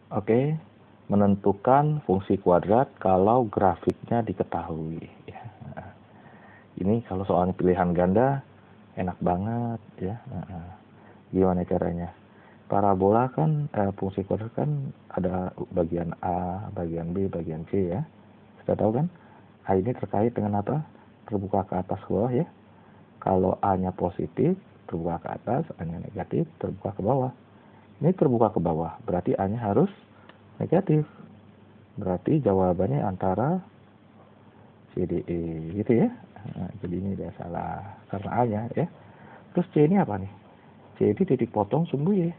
Oke, menentukan fungsi kuadrat kalau grafiknya diketahui. Ya. Ini kalau soalnya pilihan ganda, enak banget ya. Gimana caranya? Parabola kan fungsi kuadrat kan ada bagian A, bagian B, bagian C ya. Sudah tahu kan? A ini terkait dengan apa? Terbuka ke atas ke bawah ya. Kalau A-nya positif, terbuka ke atas, A-nya negatif, terbuka ke bawah. Ini terbuka ke bawah, berarti A-nya harus negatif. Berarti jawabannya antara C, D, E gitu ya. Jadi ini udah salah karena A-nya ya. Terus C ini apa nih? C ini titik potong sumbu Y.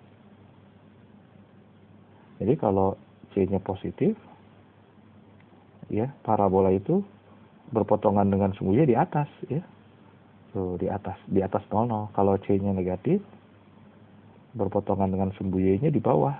Jadi kalau C-nya positif, ya parabola itu berpotongan dengan sumbu Y di atas ya. Tuh di atas 00. Kalau C-nya negatif, berpotongan dengan sumbu Y-nya di bawah.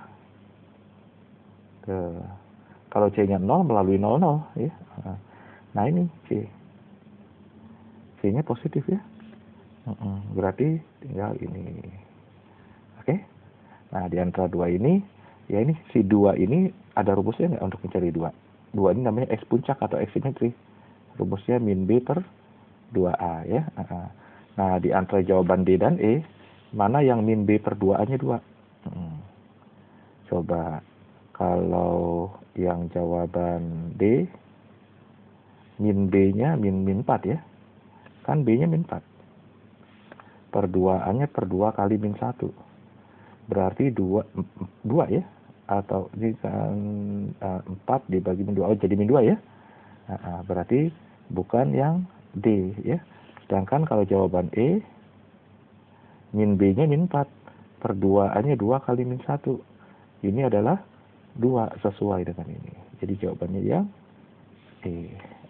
Tuh. Kalau C-nya 0 melalui 00 ya. Nah ini C. C-nya positif ya. Berarti tinggal ini. Oke. Nah di antara dua ini, ya ini si 2 ini ada rumusnya nggak untuk mencari 2? 2 ini namanya X puncak atau X simetri. Rumusnya min B per 2A ya. Nah di antara jawaban D dan E, mana yang min B per 2A-nya 2? Coba kalau yang jawaban D, min B-nya min 4 ya. Kan B-nya min 4. Per 2A-nya per 2 kali min 1. Berarti 2 ya. Atau ini kan 4 dibagi min 2. Oh jadi min 2 ya. Berarti bukan yang D ya. Sedangkan kalau jawaban E, min B-nya min 4. Per 2A-nya 2 kali min 1. Ini adalah 2 sesuai dengan ini. Jadi jawabannya yang E.